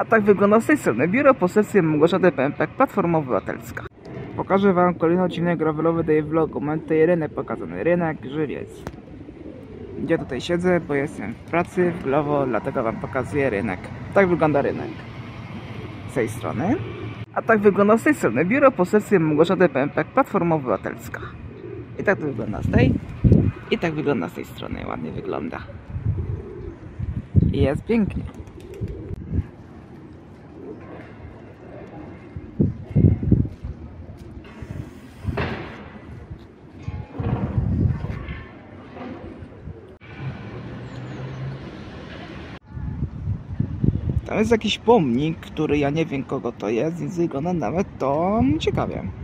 A tak wygląda z tej strony Biuro Poselskie Małgorzaty Pępek, Platforma Obywatelska. Pokażę wam kolejny odcinek gravelowy tej vlogu. Mam tutaj rynek pokazany, rynek Żywiec. Ja tutaj siedzę, bo jestem w pracy w Glovo, dlatego wam pokazuję rynek. Tak wygląda rynek z tej strony. A tak wygląda z tej strony Biuro Poselskie Małgorzaty Pępek, Platforma Obywatelska. I tak to wygląda z tej. I tak wygląda z tej strony, ładnie wygląda. I jest pięknie. Tam jest jakiś pomnik, który ja nie wiem kogo to jest, więc wygląda nawet to ciekawie.